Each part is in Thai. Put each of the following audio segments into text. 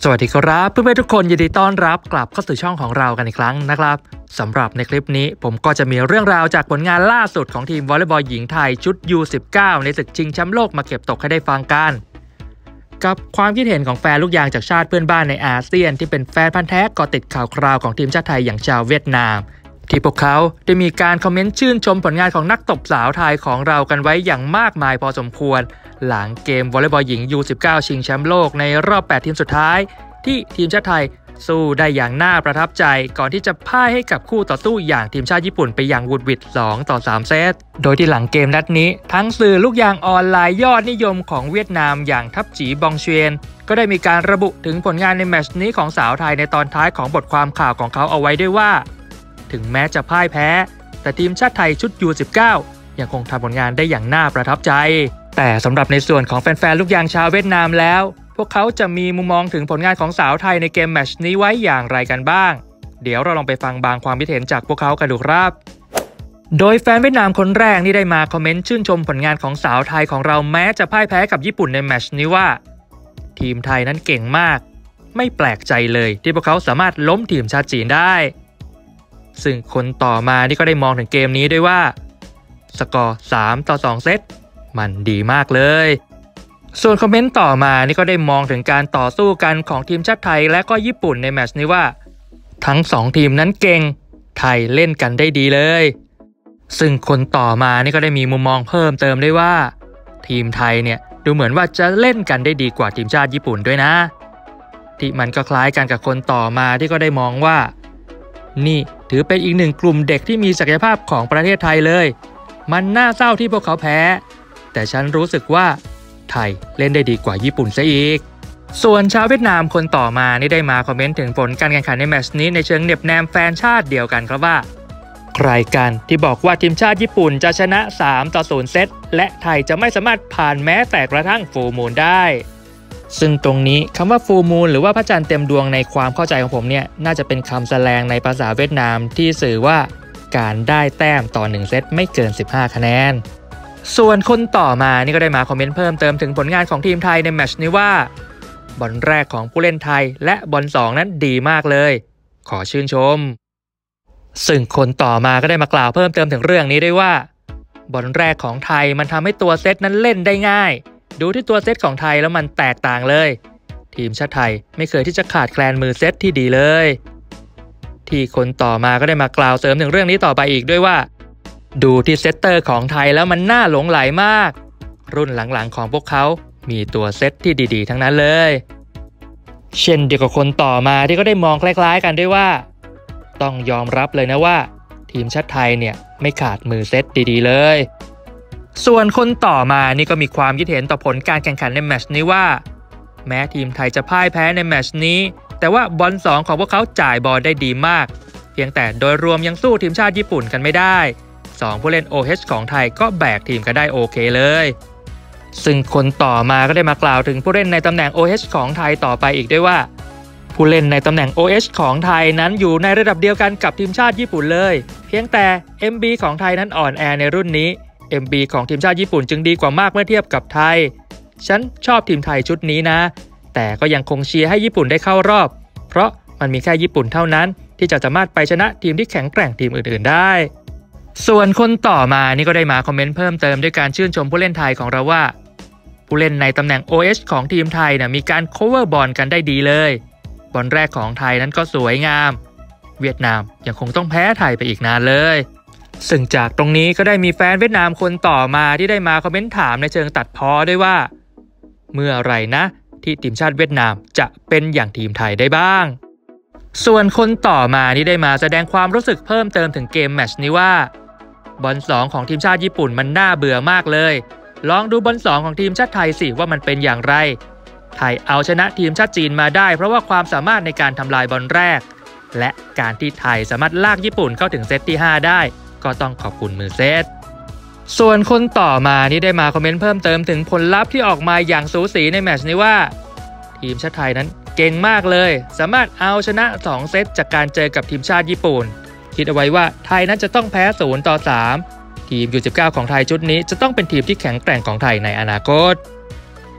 สวัสดีครับเพื่อนๆทุกคนยินดีต้อนรับกลับเข้าสู่ช่องของเรากันอีกครั้งนะครับสำหรับในคลิปนี้ผมก็จะมีเรื่องราวจากผลงานล่าสุดของทีมวอลเลย์บอลหญิงไทยชุด U19 ในศึกชิงแชมป์โลกมาเก็บตกให้ได้ฟังกันกับความคิดเห็นของแฟนลูกยางจากชาติเพื่อนบ้านในอาเซียนที่เป็นแฟนพันธุ์แท้ก่อติดข่าวคราวของทีมชาติไทยอย่างชาวเวียดนามที่พวกเขาได้มีการคอมเมนต์ชื่นชมผลงานของนักตบสาวไทยของเรากันไว้อย่างมากมายพอสมควรหลังเกมวอลเลย์บอลหญิง U19 ชิงแชมป์โลกในรอบ8ทีมสุดท้ายที่ทีมชาติไทยสู้ได้อย่างน่าประทับใจก่อนที่จะพ่ายให้กับคู่ต่อสู้อย่างทีมชาติญี่ปุ่นไปอย่างวุดวิด2-3 เซตโดยที่หลังเกมนัดนี้ทั้งสื่อลูกยางออนไลน์ยอดนิยมของเวียดนามอย่างทัพจีบองเชวียนก็ได้มีการระบุถึงผลงานในแมตช์นี้ของสาวไทยในตอนท้ายของบทความข่าวของเขาเอาไว้ด้วยว่าถึงแม้จะพ่ายแพ้แต่ทีมชาติไทยชุด U19 ยังคงทำผลงานได้อย่างน่าประทับใจแต่สำหรับในส่วนของแฟนๆลูกยางชาวเวียดนามแล้วพวกเขาจะมีมุมมองถึงผลงานของสาวไทยในเกมแมตช์นี้ไว้อย่างไรกันบ้างเดี๋ยวเราลองไปฟังบางความคิดเห็นจากพวกเขากันดูครับโดยแฟนเวียดนามคนแรกที่ได้มาคอมเมนต์ชื่นชมผลงานของสาวไทยของเราแม้จะพ่ายแพ้กับญี่ปุ่นในแมตช์นี้ว่าทีมไทยนั้นเก่งมากไม่แปลกใจเลยที่พวกเขาสามารถล้มทีมชาติจีนได้ซึ่งคนต่อมานี่ก็ได้มองถึงเกมนี้ด้วยว่าสกอร์3-2 เซตมันดีมากเลยส่วนคอมเมนต์ต่อมานี่ก็ได้มองถึงการต่อสู้กันของทีมชาติไทยและก็ญี่ปุ่นในแมตช์นี้ว่าทั้ง2ทีมนั้นเก่งไทยเล่นกันได้ดีเลยซึ่งคนต่อมานี่ก็ได้มีมุมมองเพิ่มเติมได้ว่าทีมไทยเนี่ยดูเหมือนว่าจะเล่นกันได้ดีกว่าทีมชาติญี่ปุ่นด้วยนะที่มันก็คล้ายกันกับคนต่อมาที่ก็ได้มองว่านี่ถือเป็นอีกหนึ่งกลุ่มเด็กที่มีศักยภาพของประเทศไทยเลยมันน่าเศร้าที่พวกเขาแพ้แต่ฉันรู้สึกว่าไทยเล่นได้ดีกว่าญี่ปุ่นซะอีกส่วนชาวเวียดนามคนต่อมานี่ได้มาคอมเมนต์ถึงผลการแข่งขันในแมตช์นี้ในเชิงเหน็บแนมแฟนชาติเดียวกันครับว่าใครกันที่บอกว่าทีมชาติญี่ปุ่นจะชนะ3-0 เซตและไทยจะไม่สามารถผ่านแม้แต่กระทั่งฟูลมูนได้ซึ่งตรงนี้คำว่าฟูลมูนหรือว่าพระจันทร์เต็มดวงในความเข้าใจของผมเนี่ยน่าจะเป็นคำแสดงในภาษาเวียดนามที่สื่อว่าการได้แต้มต่อ1เซตไม่เกิน15 คะแนนส่วนคนต่อมานี่ก็ได้มาคอมเมนต์เพิ่มเติมถึงผลงานของทีมไทยในแมตช์นี้ว่าบอลแรกของผู้เล่นไทยและบอล2นั้นดีมากเลยขอชื่นชมซึ่งคนต่อมาก็ได้มากล่าวเพิ่มเติมถึงเรื่องนี้ด้วยว่าบอลแรกของไทยมันทำให้ตัวเซตนั้นเล่นได้ง่ายดูที่ตัวเซตของไทยแล้วมันแตกต่างเลยทีมชาติไทยไม่เคยที่จะขาดแคลนมือเซตที่ดีเลยที่คนต่อมาก็ได้มากล่าวเสริมถึงเรื่องนี้ต่อไปอีกด้วยว่าดูที่เซตเตอร์ของไทยแล้วมันน่าหลงไหลมากรุ่นหลังๆของพวกเขามีตัวเซตที่ดีๆทั้งนั้นเลยเช่นเดียวกับคนต่อมาที่ก็ได้มองคล้ายๆกันด้วยว่าต้องยอมรับเลยนะว่าทีมชาติไทยเนี่ยไม่ขาดมือเซตดีๆเลยส่วนคนต่อมานี่ก็มีความคิดเห็นต่อผลการแข่งขันในแมตช์นี้ว่าแม้ทีมไทยจะพ่ายแพ้ในแมตช์นี้แต่ว่าบอล2ของพวกเขาจ่ายบอลได้ดีมากเพียงแต่โดยรวมยังสู้ทีมชาติญี่ปุ่นกันไม่ได้2ผู้เล่น OH ของไทยก็แบกทีมกันได้โอเคเลยซึ่งคนต่อมาก็ได้มากล่าวถึงผู้เล่นในตำแหน่ง OH ของไทยต่อไปอีกด้วยว่าผู้เล่นในตำแหน่ง OH ของไทยนั้นอยู่ในระดับเดียวกันกับทีมชาติญี่ปุ่นเลยเพียงแต่ MB ของไทยนั้นอ่อนแอในรุ่นนี้ MB ของทีมชาติญี่ปุ่นจึงดีกว่ามากเมื่อเทียบกับไทยฉันชอบทีมไทยชุดนี้นะแต่ก็ยังคงเชียร์ให้ญี่ปุ่นได้เข้ารอบเพราะมันมีแค่ญี่ปุ่นเท่านั้นที่จะสามารถไปชนะทีมที่แข็งแกร่งทีมอื่นๆได้ส่วนคนต่อมานี่ก็ได้มาคอมเมนต์เพิ่มเติมด้วยการชื่นชมผู้เล่นไทยของเราว่าผู้เล่นในตำแหน่ง OH ของทีมไทยมีการ cover บอลกันได้ดีเลยบอลแรกของไทยนั้นก็สวยงามเวียดนามยังคงต้องแพ้ไทยไปอีกนานเลยซึ่งจากตรงนี้ก็ได้มีแฟนเวียดนามคนต่อมาที่ได้มาคอมเมนต์ถามในเชิงตัดพ้อด้วยว่าเมื่อไหร่นะที่ทีมชาติเวียดนามจะเป็นอย่างทีมไทยได้บ้างส่วนคนต่อมานี่ได้มาแสดงความรู้สึกเพิ่มเติมถึงเกมแมตช์นี้ว่าบอล2ของทีมชาติญี่ปุ่นมันน่าเบื่อมากเลยลองดูบอล2ของทีมชาติไทยสิว่ามันเป็นอย่างไรไทยเอาชนะทีมชาติจีนมาได้เพราะว่าความสามารถในการทำลายบอลแรกและการที่ไทยสามารถลากญี่ปุ่นเข้าถึงเซตที่5ได้ก็ต้องขอบคุณมือเซตส่วนคนต่อมานี่ได้มาคอมเมนต์เพิ่มเติมถึงผลลัพธ์ที่ออกมาอย่างสูสีในแมตช์นี้ว่าทีมชาติไทยนั้นเก่งมากเลยสามารถเอาชนะ2เซตจากการเจอกับทีมชาติญี่ปุ่นคิดเอาไว้ว่าไทยนั้นจะต้องแพ้0-3ทีม U19 ของไทยชุดนี้จะต้องเป็นทีมที่แข็งแกร่งของไทยในอนาคต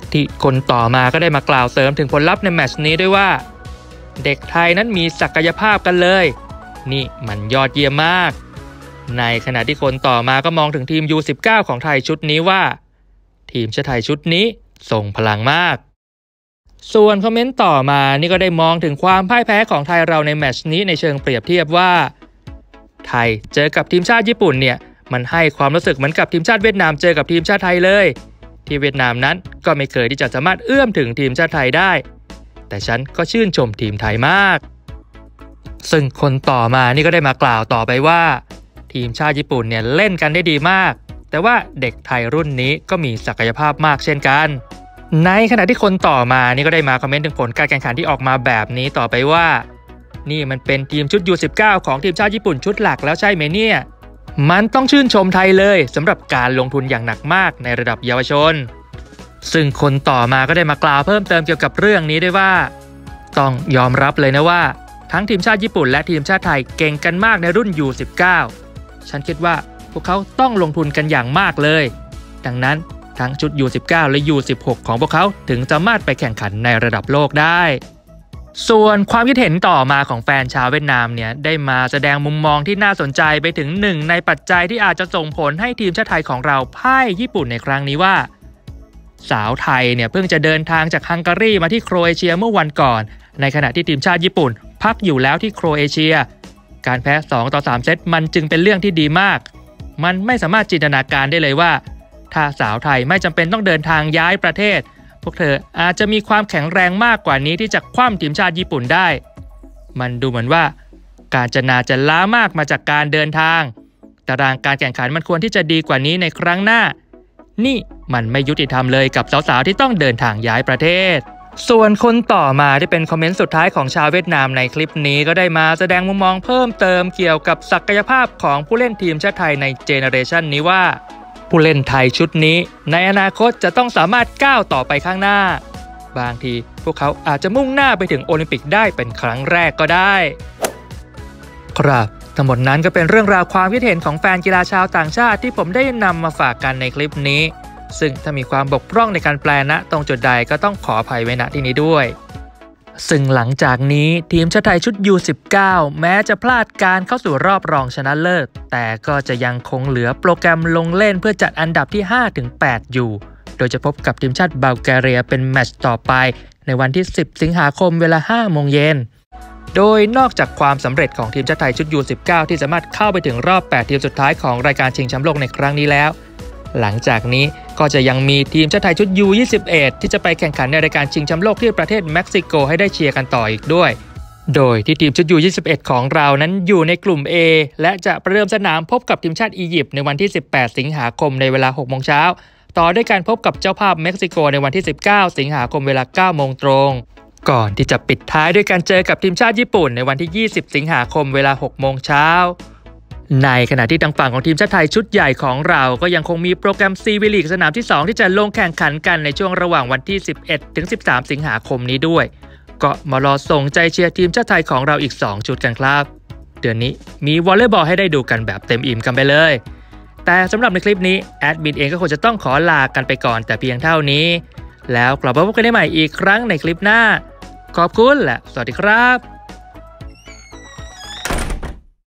ที่คนต่อมาก็ได้มากล่าวเสริมถึงผลลัพธ์ในแมตช์นี้ด้วยว่าเด็กไทยนั้นมีศักยภาพกันเลยนี่มันยอดเยี่ยมมากในขณะที่คนต่อมาก็มองถึงทีม U19 ของไทยชุดนี้ว่าทีมชาติไทยชุดนี้ส่งพลังมากส่วนคอมเมนต์ต่อมานี่ก็ได้มองถึงความพ่ายแพ้ของไทยเราในแมตช์นี้ในเชิงเปรียบเทียบว่าไทยเจอกับทีมชาติญี่ปุ่นเนี่ยมันให้ความรู้สึกเหมือนกับทีมชาติเวียดนามเจอกับทีมชาติไทยเลยที่เวียดนามนั้นก็ไม่เคยที่จะสามารถเอื้อมถึงทีมชาติไทยได้แต่ฉันก็ชื่นชมทีมไทยมากซึ่งคนต่อมานี่ก็ได้มากล่าวต่อไปว่าทีมชาติญี่ปุ่นเนี่ยเล่นกันได้ดีมากแต่ว่าเด็กไทยรุ่นนี้ก็มีศักยภาพมากเช่นกันในขณะที่คนต่อมานี่ก็ได้มาคอมเมนต์ถึงผลการแข่งขันที่ออกมาแบบนี้ต่อไปว่านี่มันเป็นทีมชุด U19 ของทีมชาติญี่ปุ่นชุดหลักแล้วใช่ไหมเนี่ยมันต้องชื่นชมไทยเลยสำหรับการลงทุนอย่างหนักมากในระดับเยาวชนซึ่งคนต่อมาก็ได้มากล่าวเพิ่มเติมเกี่ยวกับเรื่องนี้ด้วยว่าต้องยอมรับเลยนะว่าทั้งทีมชาติญี่ปุ่นและทีมชาติไทยเก่งกันมากในรุ่น U19 ฉันคิดว่าพวกเขาต้องลงทุนกันอย่างมากเลยดังนั้นทั้งชุด U19 และ U16 ของพวกเขาถึงจะสามารถไปแข่งขันในระดับโลกได้ส่วนความคิดเห็นต่อมาของแฟนชาวเวียดนามเนี่ยได้มาแสดงมุมมองที่น่าสนใจไปถึงหนึ่งในปัจจัยที่อาจจะส่งผลให้ทีมชาติไทยของเราพ่ายญี่ปุ่นในครั้งนี้ว่าสาวไทยเนี่ยเพิ่งจะเดินทางจากฮังการีมาที่โครเอเชียเมื่อวันก่อนในขณะที่ทีมชาติญี่ปุ่นพักอยู่แล้วที่โครเอเชียการแพ้2-3เซตมันจึงเป็นเรื่องที่ดีมากมันไม่สามารถจินตนาการได้เลยว่าถ้าสาวไทยไม่จำเป็นต้องเดินทางย้ายประเทศพวกเธออาจจะมีความแข็งแรงมากกว่านี้ที่จะคว่ำทีมชาติญี่ปุ่นได้มันดูเหมือนว่าการจะล้ามากมาจากการเดินทางตารางการแข่งขันมันควรที่จะดีกว่านี้ในครั้งหน้านี่มันไม่ยุติธรรมเลยกับสาวๆที่ต้องเดินทางย้ายประเทศส่วนคนต่อมาที่เป็นคอมเมนต์สุดท้ายของชาวเวียดนามในคลิปนี้ก็ได้มาแสดงมุมมองเพิ่มเติมเกี่ยวกับศักยภาพของผู้เล่นทีมชาติไทยในเจเนอเรชันนี้ว่าผู้เล่นไทยชุดนี้ในอนาคตจะต้องสามารถก้าวต่อไปข้างหน้าบางทีพวกเขาอาจจะมุ่งหน้าไปถึงโอลิมปิกได้เป็นครั้งแรกก็ได้ครับทั้งหมดนั้นก็เป็นเรื่องราวความคิดเห็นของแฟนกีฬาชาวต่างชาติที่ผมได้นำมาฝากกันในคลิปนี้ซึ่งถ้ามีความบกพร่องในการแปลณตรงจุดใดก็ต้องขออภัยไว้ณที่นี้ด้วยซึ่งหลังจากนี้ทีมชาติไทยชุด U19 แม้จะพลาดการเข้าสู่รอบรองชนะเลิศแต่ก็จะยังคงเหลือโปรแกรมลงเล่นเพื่อจัดอันดับที่ 5-8 อยู่โดยจะพบกับทีมชาติบัลแกเรียเป็นแมตช์ต่อไปในวันที่ 10 สิงหาคมเวลา 5 โมงเย็นโดยนอกจากความสำเร็จของทีมชาติไทยชุด U19 ที่สามารถเข้าไปถึงรอบ 8 ทีมสุดท้ายของรายการชิงแชมป์โลกในครั้งนี้แล้วหลังจากนี้ก็จะยังมีทีมชาติไทยชุด U21 ที่จะไปแข่งขันในรายการชิงแชมป์โลกที่ประเทศเม็กซิโกให้ได้เชียร์กันต่ออีกด้วยโดยที่ทีมชุด U21 ของเรานั้นอยู่ในกลุ่ม A และจะประเดิมสนามพบกับทีมชาติอียิปต์ในวันที่ 18 สิงหาคมในเวลา 6 โมงเช้าต่อด้วยการพบกับเจ้าภาพเม็กซิโกในวันที่ 19 สิงหาคมเวลา 9 โมงตรงก่อนที่จะปิดท้ายด้วยการเจอกับทีมชาติญี่ปุ่นในวันที่ 20 สิงหาคมเวลา 6 โมงเช้าในขณะที่ทางฝั่งของทีมชาติไทยชุดใหญ่ของเราก็ยังคงมีโปรแกรมซีวีลีกสนามที่ 2 ที่จะลงแข่งขันกันในช่วงระหว่างวันที่ 11-13 สิงหาคมนี้ด้วยก็มารอส่งใจเชียร์ทีมชาติไทยของเราอีก2ชุดกันครับเดือนนี้มีวอลเลย์บอลให้ได้ดูกันแบบเต็มอิ่มกันไปเลยแต่สำหรับในคลิปนี้แอดมินเองก็คงจะต้องขอลากันไปก่อนแต่เพียงเท่านี้แล้วกลับมาพบกันได้ใหม่อีกครั้งในคลิปหน้าขอบคุณและสวัสดีครับ